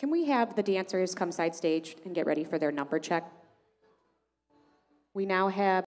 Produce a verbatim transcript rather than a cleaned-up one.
Can we have the dancers come side stage and get ready for their number check? We now have